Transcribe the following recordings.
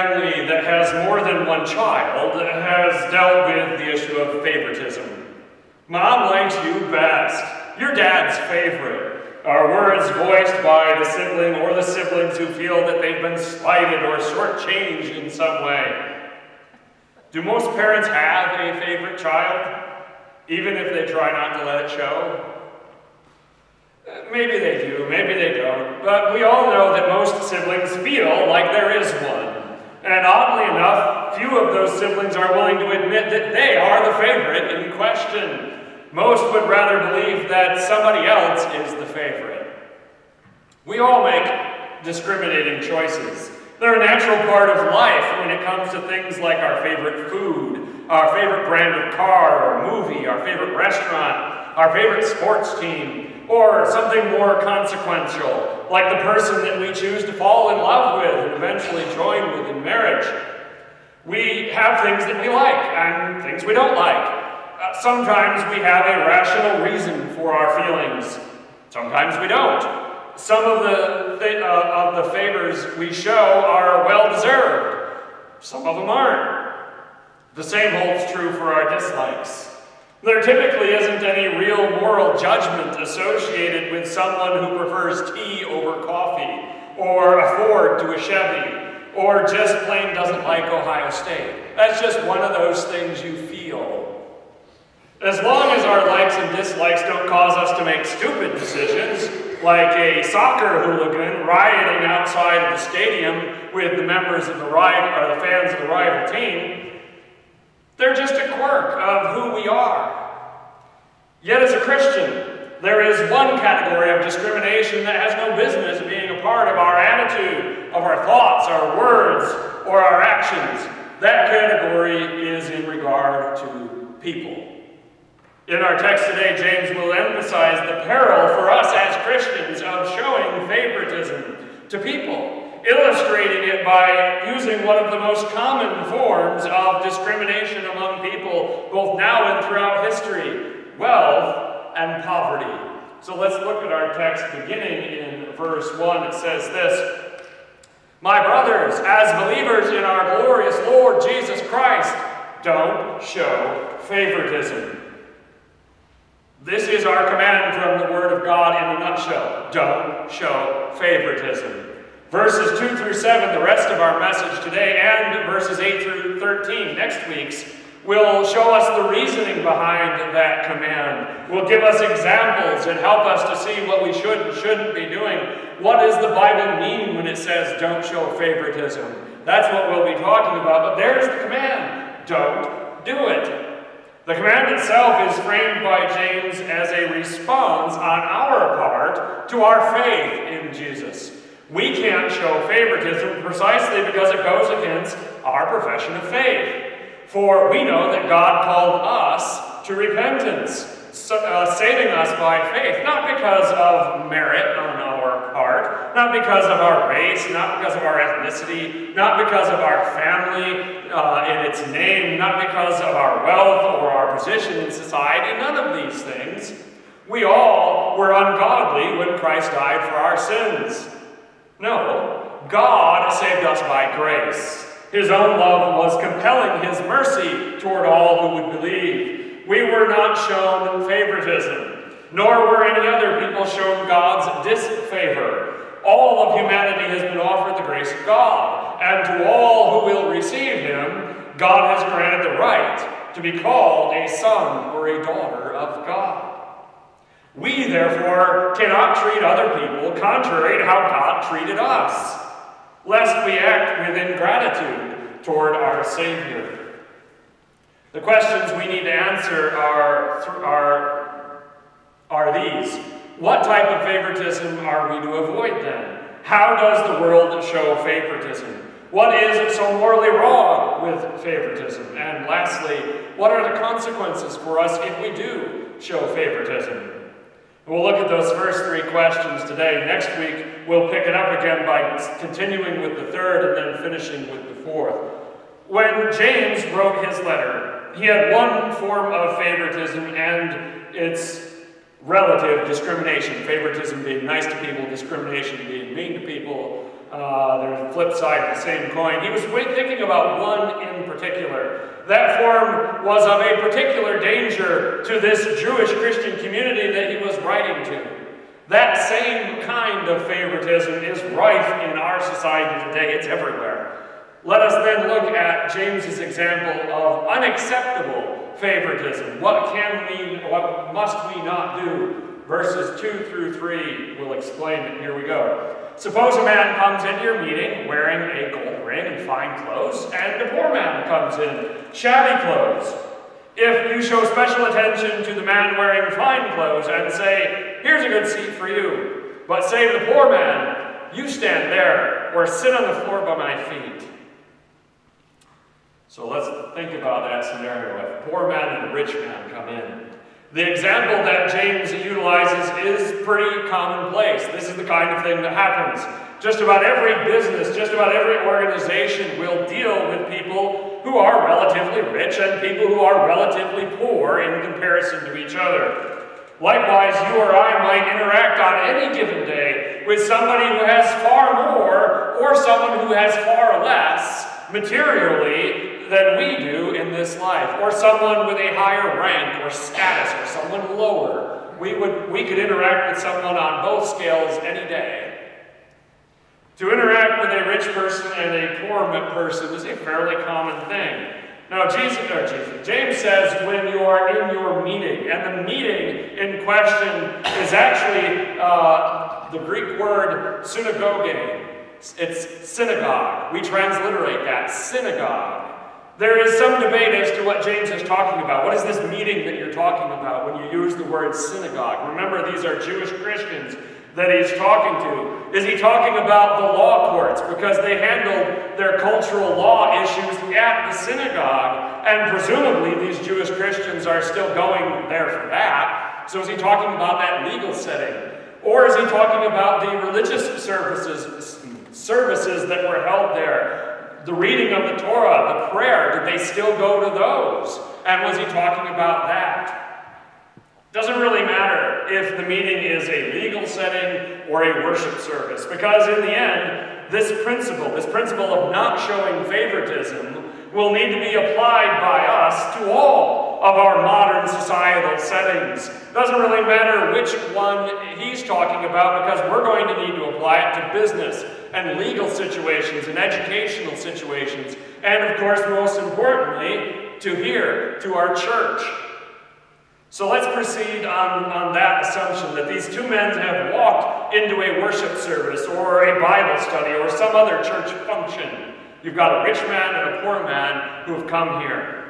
family that has more than one child has dealt with the issue of favoritism. Mom likes you best. You're dad's favorite. Are words voiced by the sibling or the siblings who feel that they've been slighted or shortchanged in some way. Do most parents have a favorite child, even if they try not to let it show? Maybe they do, maybe they don't, but we all know that most siblings feel like there is one. And oddly enough, few of those siblings are willing to admit that they are the favorite in question. Most would rather believe that somebody else is the favorite. We all make discriminating choices. They're a natural part of life when it comes to things like our favorite food, our favorite brand of car or movie, our favorite restaurant, our favorite sports team, or something more consequential, like the person that we choose to fall in love with and eventually join with in marriage. We have things that we like and things we don't like. Sometimes we have a rational reason for our feelings. Sometimes we don't. Some of the favors we show are well-deserved. Some of them aren't. The same holds true for our dislikes. There typically isn't any real moral judgment associated with someone who prefers tea over coffee, or a Ford to a Chevy, or just plain doesn't like Ohio State. That's just one of those things you feel. As long as our likes and dislikes don't cause us to make stupid decisions, like a soccer hooligan rioting outside of the stadium with the members of the rival, or the fans of the rival team, they're just a quirk of who we are. Yet as a Christian, there is one category of discrimination that has no business being a part of our attitude, of our thoughts, our words, or our actions. That category is in regard to people. In our text today, James will emphasize the peril for us as Christians of showing favoritism to people, illustrating it by using one of the most common forms of discrimination among people, both now and throughout history: wealth and poverty. So let's look at our text beginning in verse 1. It says this: "My brothers, as believers in our glorious Lord Jesus Christ, don't show favoritism." This is our command from the Word of God in a nutshell. Don't show favoritism. Verses 2 through 7, the rest of our message today, and verses 8 through 13, next week's, will show us the reasoning behind that command. Will give us examples and help us to see what we should and shouldn't be doing. What does the Bible mean when it says don't show favoritism? That's what we'll be talking about, but there's the command. Don't do it. The command itself is framed by James as a response on our part to our faith in Jesus. We can't show favoritism precisely because it goes against our profession of faith. For we know that God called us to repentance, saving us by faith, not because of merit on our part, not because of our race, not because of our ethnicity, not because of our family in its name, not because of our wealth or our position in society, none of these things. We all were ungodly when Christ died for our sins. No, God saved us by grace. His own love was compelling His mercy toward all who would believe. We were not shown favoritism, nor were any other people shown God's disfavor. All of humanity has been offered the grace of God, and to all who will receive Him, God has granted the right to be called a son or a daughter of God. We, therefore, cannot treat other people contrary to how God treated us, lest we act with ingratitude toward our Savior. The questions we need to answer are these. What type of favoritism are we to avoid then? How does the world show favoritism? What is so morally wrong with favoritism? And lastly, what are the consequences for us if we do show favoritism? We'll look at those first three questions today. Next week, we'll pick it up again by continuing with the third and then finishing with the fourth. When James wrote his letter, he had one form of favoritism and its relative discrimination. Favoritism being nice to people, discrimination being mean to people. There's a flip side of the same coin. He was thinking about one in particular. That form was of a particular danger to this Jewish Christian community that he was writing to. That same kind of favoritism is rife in our society today. It's everywhere. Let us then look at James's example of unacceptable favoritism. What must we not do? Verses 2 through 3 will explain it. Here we go. Suppose a man comes into your meeting wearing a gold ring and fine clothes, and a poor man comes in shabby clothes. If you show special attention to the man wearing fine clothes and say, "Here's a good seat for you," but say to the poor man, "You stand there, or sit on the floor by my feet." So let's think about that scenario. If a poor man and a rich man come in. The example that James utilizes is pretty commonplace. This is the kind of thing that happens. Just about every business, just about every organization will deal with people who are relatively rich and people who are relatively poor in comparison to each other. Likewise, you or I might interact on any given day with somebody who has far more or someone who has far less materially than we do in this life, or someone with a higher rank or status, or someone lower. We could interact with someone on both scales any day. To interact with a rich person and a poor person is a fairly common thing. Now, James says when you are in your meeting, and the meeting in question is actually the Greek word synagoge. It's synagogue. We transliterate that, synagogue. There is some debate as to what James is talking about. What is this meeting that you're talking about when you use the word synagogue? Remember, these are Jewish Christians that he's talking to. Is he talking about the law courts because they handled their cultural law issues at the synagogue, and presumably these Jewish Christians are still going there for that? So is he talking about that legal setting? Or is he talking about the religious services that were held there? The reading of the Torah, the prayer, did they still go to those? And was he talking about that? Doesn't really matter if the meeting is a legal setting or a worship service, because in the end, this principle of not showing favoritism will need to be applied by us to all of our modern societal settings. Doesn't really matter which one he's talking about, because we're going to need to apply it to business and legal situations and educational situations, and of course, most importantly, to our church. So let's proceed on that assumption that these two men have walked into a worship service or a Bible study or some other church function. You've got a rich man and a poor man who have come here.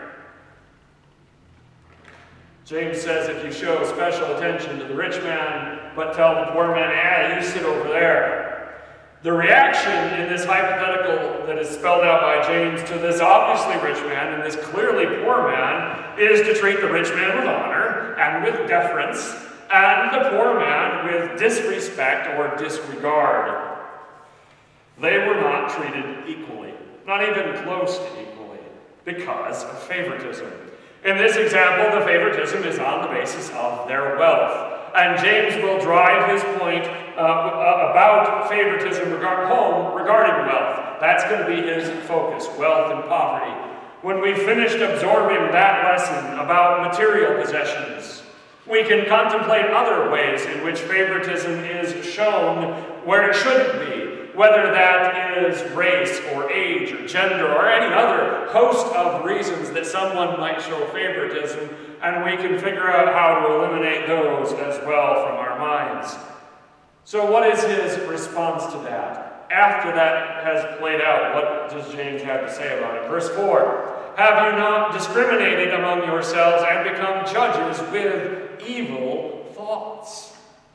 James says if you show special attention to the rich man, but tell the poor man, you sit over there. The reaction in this hypothetical that is spelled out by James to this obviously rich man and this clearly poor man is to treat the rich man with honor and with deference, and the poor man with disrespect or disregard. They were not treated equally, not even close to equally, because of favoritism. In this example, the favoritism is on the basis of their wealth. And James will drive his point about favoritism regarding wealth. That's going to be his focus, wealth and poverty. When we've finished absorbing that lesson about material possessions, we can contemplate other ways in which favoritism is shown where it shouldn't be, whether that is race or age or gender or any other host of reasons that someone might show favoritism, and we can figure out how to eliminate those as well from our minds. So what is his response to that? After that has played out, what does James have to say about it? Verse 4, have you not discriminated among yourselves and become judges with evil thoughts?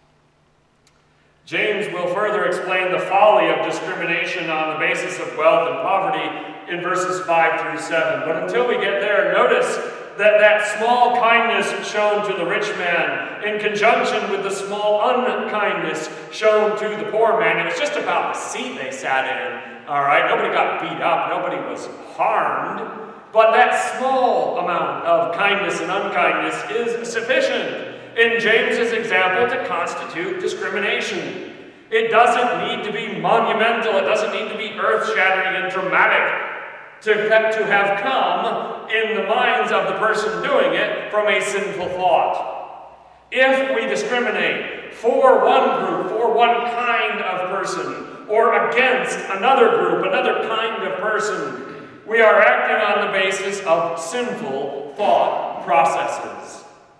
James will further explain the folly of discrimination on the basis of wealth and poverty in verses 5 through 7. But until we get there, notice that small kindness shown to the rich man in conjunction with the small unkindness shown to the poor man, it was just about the seat they sat in. All right, nobody got beat up, nobody was harmed, but that small amount of kindness and unkindness is sufficient in James's example to constitute discrimination. It It doesn't need to be monumental. It doesn't need to be earth-shattering and dramatic to have come in the minds of the person doing it from a sinful thought. If we discriminate for one group, for one kind of person, or against another group, another kind of person, we are acting on the basis of sinful thought processes.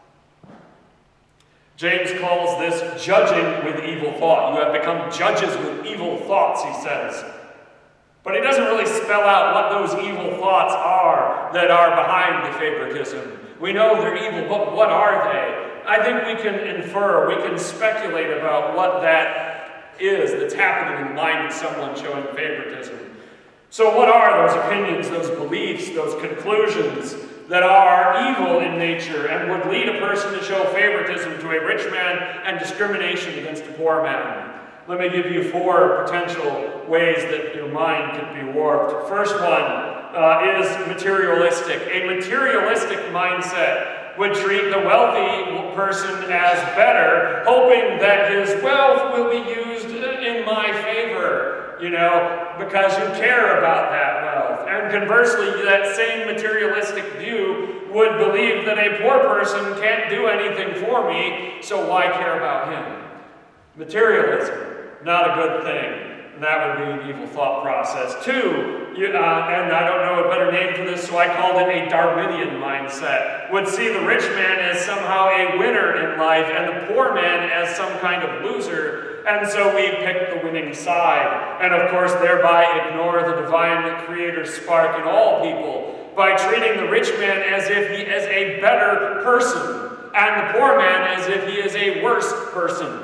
James calls this judging with evil thought. You have become judges with evil thoughts, he says. But he doesn't really spell out what those evil thoughts are that are behind the favoritism. We know they're evil, but what are they? I think we can infer, we can speculate about what that is that's happening in the mind of someone showing favoritism. So what are those opinions, those beliefs, those conclusions that are evil in nature and would lead a person to show favoritism to a rich man and discrimination against a poor man? Let me give you 4 potential ways that your mind could be warped. First one is materialistic. A materialistic mindset would treat the wealthy person as better, hoping that his wealth will be used in my favor, because you care about that wealth. And conversely, that same materialistic view would believe that a poor person can't do anything for me, so why care about him? Materialism, not a good thing. And that would be an evil thought process. 2, and I don't know a better name for this, so I called it a Darwinian mindset, would see the rich man as somehow a winner in life and the poor man as some kind of loser, and so we pick the winning side, and of course thereby ignore the divine creator spark in all people by treating the rich man as if he is a better person and the poor man as if he is a worse person.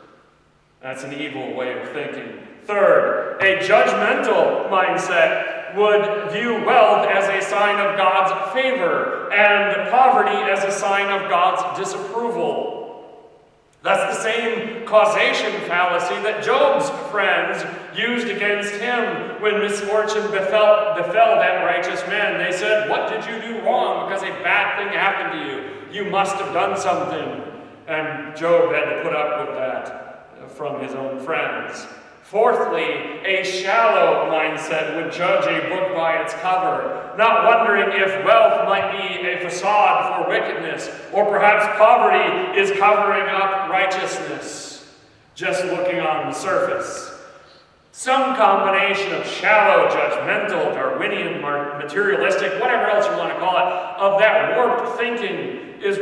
That's an evil way of thinking. 3rd, a judgmental mindset would view wealth as a sign of God's favor and poverty as a sign of God's disapproval. That's the same causation fallacy that Job's friends used against him when misfortune befell that righteous man. They said, "What did you do wrong? Because a bad thing happened to you. You must have done something." And Job had to put up with that from his own friends. 4thly, a shallow mindset would judge a book by its cover, not wondering if wealth might be a facade for wickedness, or perhaps poverty is covering up righteousness, just looking on the surface. Some combination of shallow, judgmental, Darwinian, materialistic, whatever else you want to call it, of that warped thinking is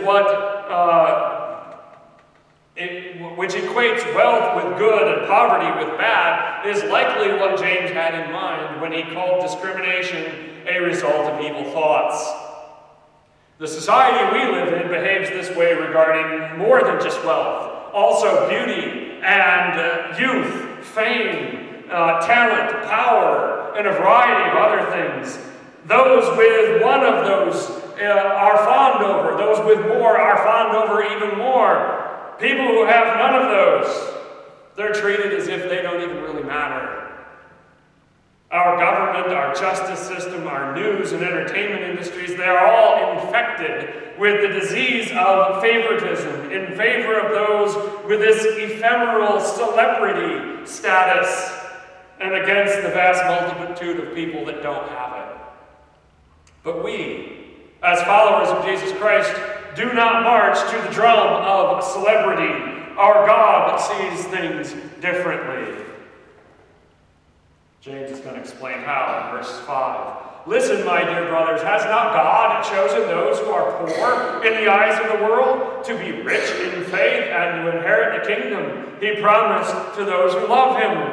which equates wealth with good and poverty with bad, is likely what James had in mind when he called discrimination a result of evil thoughts. The society we live in behaves this way regarding more than just wealth, also beauty and youth, fame, talent, power, and a variety of other things. Those with one of those are fawned over. Those with more are fawned over even more. People who have none of those, they're treated as if they don't even really matter. Our government, our justice system, our news and entertainment industries, they are all infected with the disease of favoritism in favor of those with this ephemeral celebrity status and against the vast multitude of people that don't have it. But we, as followers of Jesus Christ, do not march to the drum of celebrity. Our God sees things differently. James is going to explain how in verse 5. "Listen, my dear brothers, has not God chosen those who are poor in the eyes of the world to be rich in faith and to inherit the kingdom He promised to those who love Him?"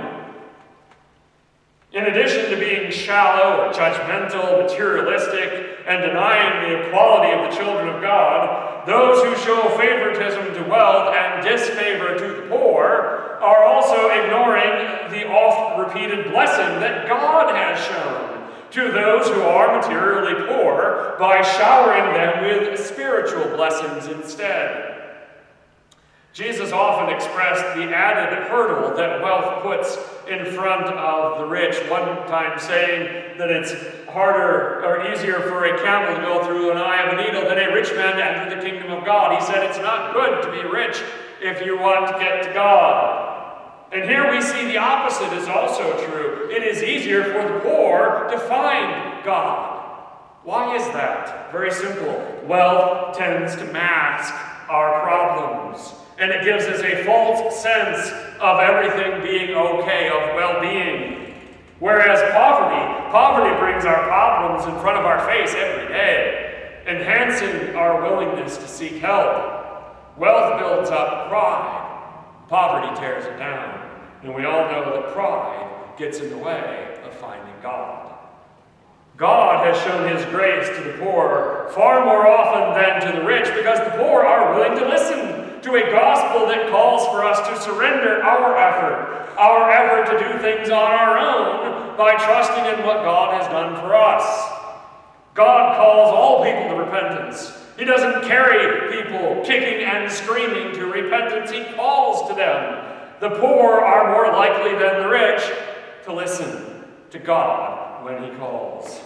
In addition to being shallow, judgmental, materialistic, and denying the equality of the children of God, those who show favoritism to wealth and disfavor to the poor are also ignoring the oft-repeated blessing that God has shown to those who are materially poor by showering them with spiritual blessings instead. Jesus often expressed the added hurdle that wealth puts in front of the rich, one time saying that it's harder or easier for a camel to go through an eye of a needle than a rich man to enter the kingdom of God. He said it's not good to be rich if you want to get to God. And here we see the opposite is also true. It is easier for the poor to find God. Why is that? Very simple. Wealth tends to mask our problems, and it gives us a false sense of everything being okay, of well-being. Whereas poverty brings our problems in front of our face every day, enhancing our willingness to seek help. Wealth builds up pride. Poverty tears it down. And we all know that pride gets in the way of finding God. God has shown his grace to the poor far more often than to the rich, because the poor are willing to listen to a gospel that calls for us to surrender our effort to do things on our own by trusting in what God has done for us. God calls all people to repentance. He doesn't carry people kicking and screaming to repentance. He calls to them. The poor are more likely than the rich to listen to God when he calls.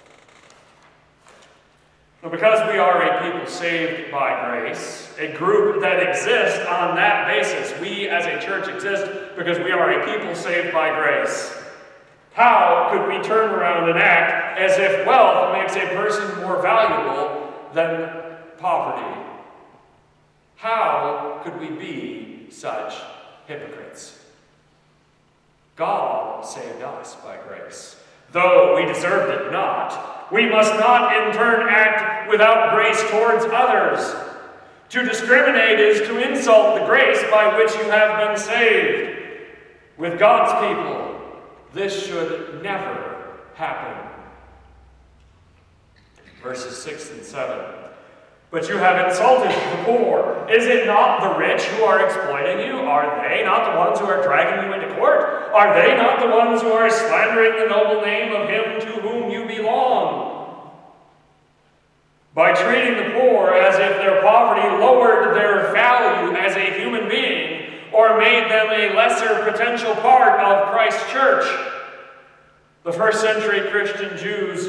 But because we are a people saved by grace, a group that exists on that basis, we as a church exist because we are a people saved by grace. How could we turn around and act as if wealth makes a person more valuable than poverty? How could we be such hypocrites? God saved us by grace, though we deserved it not. We must not in turn act without grace towards others. To discriminate is to insult the grace by which you have been saved. With God's people, this should never happen. Verses 6 and 7. But you have insulted the poor. Is it not the rich who are exploiting you? Are they not the ones who are dragging you into court? Are they not the ones who are slandering the noble name of him to whom you belong? By treating the poor as if their poverty lowered their value as a human being or made them a lesser potential part of Christ's church. The first century Christian Jews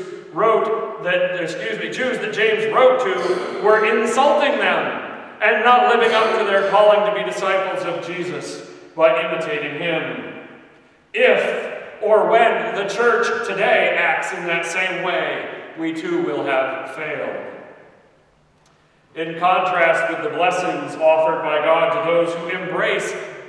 that James wrote to were insulting them and not living up to their calling to be disciples of Jesus by imitating him. If or when the church today acts in that same way, we too will have failed. In contrast with the blessings offered by God to those who embrace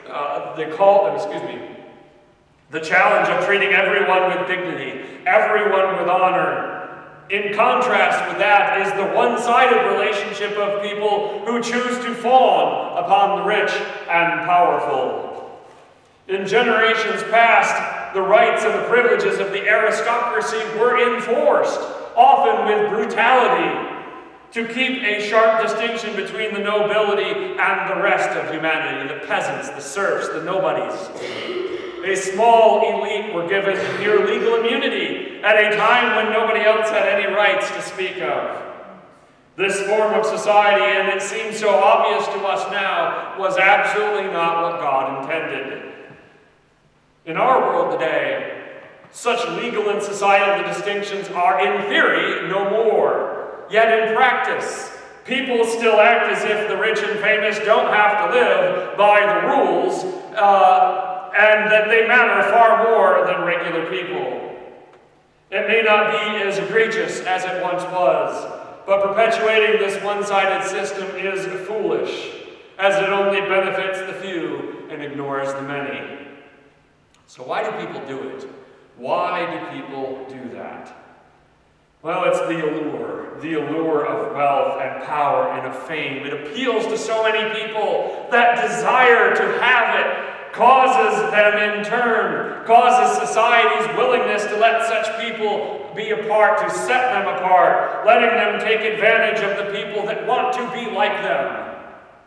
the challenge of treating everyone with dignity, everyone with honor. In contrast with that is the one-sided relationship of people who choose to fawn upon the rich and powerful. In generations past, the rights and the privileges of the aristocracy were enforced, often with brutality, to keep a sharp distinction between the nobility and the rest of humanity, the peasants, the serfs, the nobodies. A small elite were given near legal immunity at a time when nobody else had any rights to speak of. This form of society, and it seems so obvious to us now, was absolutely not what God intended. In our world today, such legal and societal distinctions are in theory no more. Yet in practice, people still act as if the rich and famous don't have to live by the rules, and that they matter far more than regular people. It may not be as egregious as it once was, but perpetuating this one-sided system is foolish, as it only benefits the few and ignores the many. So why do people do it? Why do people do that? Well, it's the allure of wealth and power and of fame. It appeals to so many people. That desire to have it causes them in turn, causes society's willingness to let such people be apart, to set them apart, letting them take advantage of the people that want to be like them.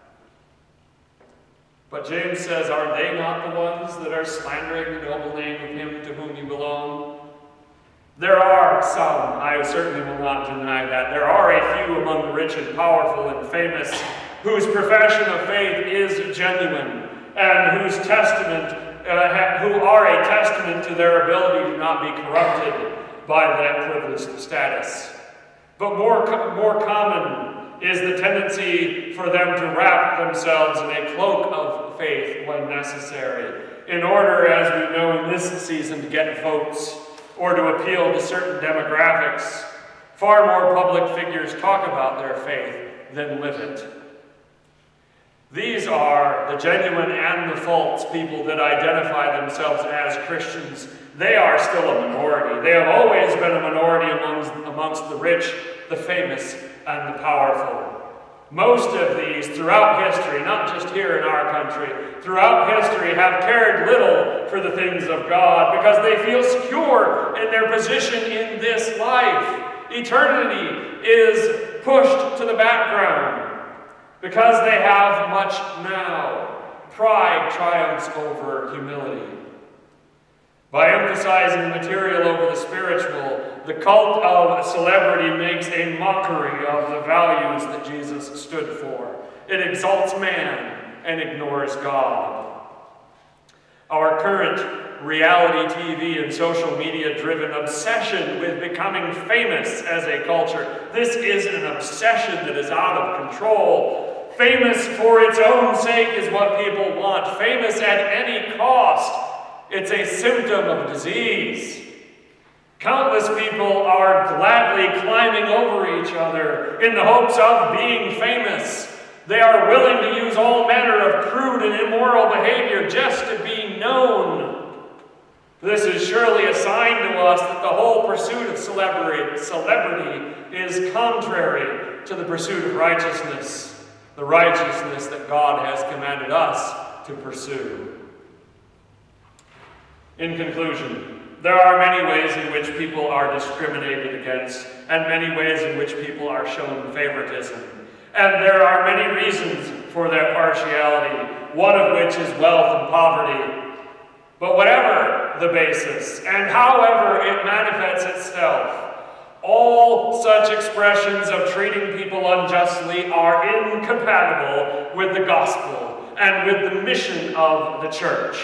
But James says, are they not the ones that are slandering the noble name of him to whom you belong? There are some, I certainly will not deny that, there are a few among the rich and powerful and famous whose profession of faith is genuine, and whose testament, who are a testament to their ability to not be corrupted by that privileged status. But more common is the tendency for them to wrap themselves in a cloak of faith when necessary, in order, as we know in this season, to get votes or to appeal to certain demographics. Far more public figures talk about their faith than live it. These are the genuine and the false people that identify themselves as Christians. They are still a minority. They have always been a minority amongst the rich, the famous, and the powerful. Most of these, throughout history, not just here in our country, throughout history have cared little for the things of God because they feel secure in their position in this life. Eternity is pushed to the background because they have much now. Pride triumphs over humility. By emphasizing material over the spiritual, the cult of celebrity makes a mockery of the values that Jesus stood for. It exalts man and ignores God. Our current reality TV and social media-driven obsession with becoming famous as a culture, this is an obsession that is out of control. Famous for its own sake is what people want. Famous at any cost. It's a symptom of disease. Countless people are gladly climbing over each other in the hopes of being famous. They are willing to use all manner of crude and immoral behavior just to be known. This is surely a sign to us that the whole pursuit of celebrity is contrary to the pursuit of righteousness, the righteousness that God has commanded us to pursue. In conclusion, there are many ways in which people are discriminated against, and many ways in which people are shown favoritism. And there are many reasons for their partiality, one of which is wealth and poverty. But whatever the basis, and however it manifests itself, all such expressions of treating people unjustly are incompatible with the gospel and with the mission of the church.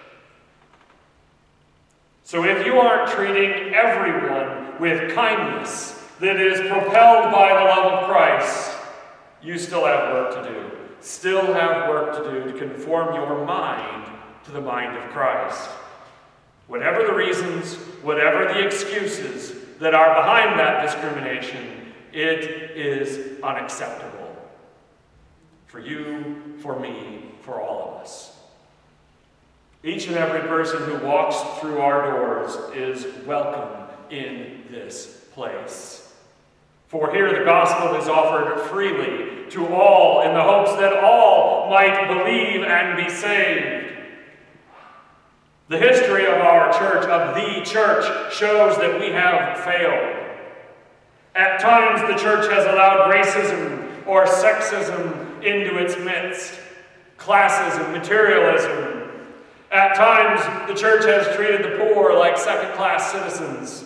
So if you aren't treating everyone with kindness that is propelled by the love of Christ, you still have work to do. Still have work to do to conform your mind to the mind of Christ. Whatever the reasons, whatever the excuses that are behind that discrimination, it is unacceptable. For you, for me, for all of us. Each and every person who walks through our doors is welcome in this place. For here the gospel is offered freely to all in the hopes that all might believe and be saved. The history of our church, of the church, shows that we have failed. At times the church has allowed racism or sexism into its midst, classism, materialism. At times, the church has treated the poor like second-class citizens.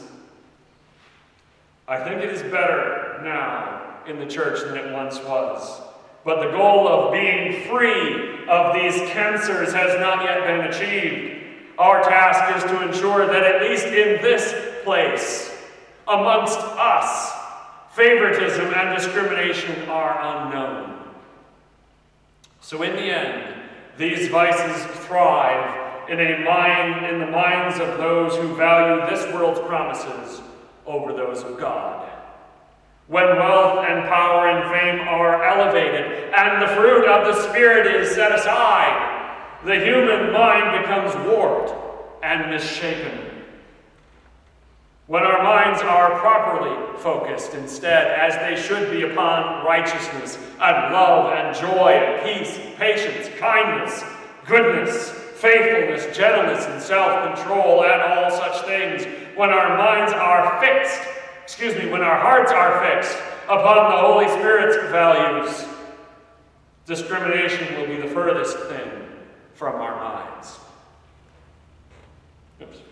I think it is better now in the church than it once was. But the goal of being free of these cancers has not yet been achieved. Our task is to ensure that at least in this place, amongst us, favoritism and discrimination are unknown. So in the end, these vices thrive in the minds of those who value this world's promises over those of God. When wealth and power and fame are elevated and the fruit of the Spirit is set aside, the human mind becomes warped and misshapen. When our minds are properly focused instead, as they should be, upon righteousness and love and joy and peace, patience, kindness, goodness, faithfulness, gentleness, and self-control, and all such things, when our minds are fixed, when our hearts are fixed upon the Holy Spirit's values, discrimination will be the furthest thing from our minds. Oops.